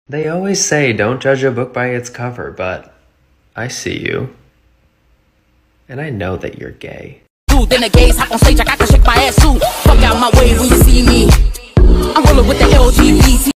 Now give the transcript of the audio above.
They always say don't judge a book by its cover, but I see you. And I know that you're gay. Then the gays hop on stage, I got to shake my ass too. Fuck out my way,